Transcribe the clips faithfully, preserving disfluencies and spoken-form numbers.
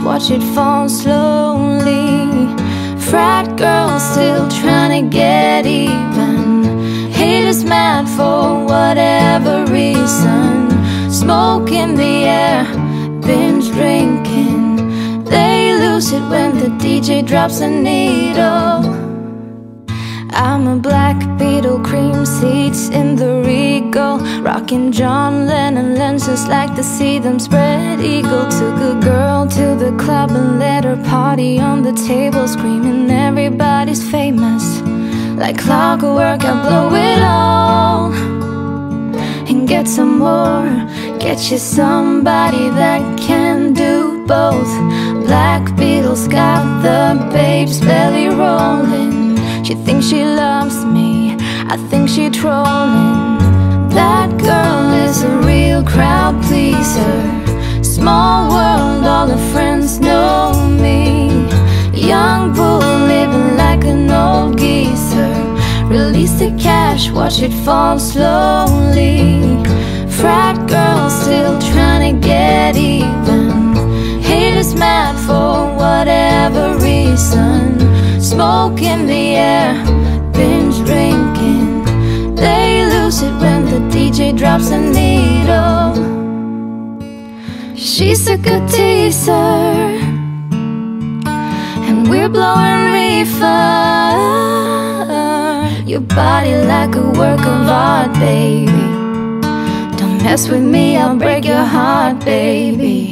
watch it fall slowly. Frat girls still trying to get even. Haters mad for whatever reason. Smoke in the air, binge drinking. They lose it when the D J drops a needle. I'm a black Beetle, cream seats in the Regal, rocking John Lennon lenses, like to see them spread eagle. Took a girl to the club and let her party on the table, screaming everybody's famous. Like clockwork, I blow it all and get some more. Get you somebody that can do both. Black Beetle's got the babe's belly rolling. She thinks she loves me, I think she trolling. That girl is a real crowd pleaser. Small world, all her friends know me. Young bull living like an old geezer. Release the cash, watch it fall slowly. Frat girls still trying to get even. Haters mad for whatever reason. Smoke in the air, binge drinking. They lose it when the D J drops a needle. She's a good teaser, and we're blowing reefer. Your body like a work of art, baby. Don't mess with me, I'll break your heart, baby.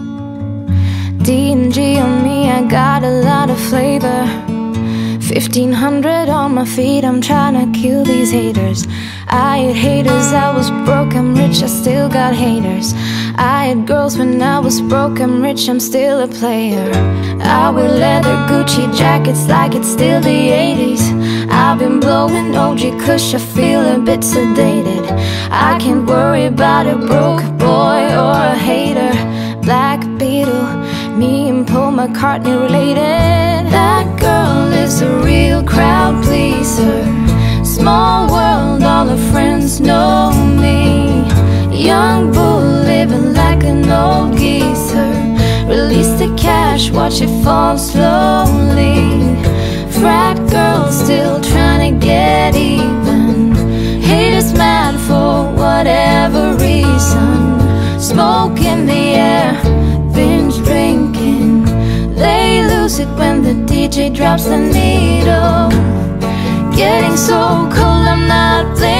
D and G on me, I got a lot of flavor. Fifteen hundred on my feet, I'm tryna kill these haters. I had haters, I was broke, I'm rich, I still got haters. I had girls when I was broke, I'm rich, I'm still a player. I wear leather Gucci jackets like it's still the eighties. I've been blowing O G kush, I feel a bit sedated. I can't worry about a broke boy or a hater. Black Beetle, me and Paul McCartney related. That girl is a real crowd pleaser. Small world, all her friends know me. Young bull living like an old geezer. Release the cash, watch it fall slowly. Frat girls still trying to get even. Haters mad for whatever reason. Smoke in the air, binge drinking. They lose it when the D J drops the needle. Getting so cold, I'm not playing.